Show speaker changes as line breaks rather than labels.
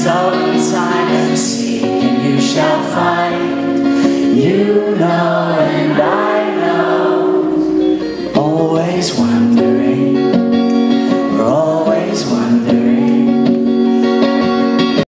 sometime. Seek and you shall find. You know and I know. Always wonder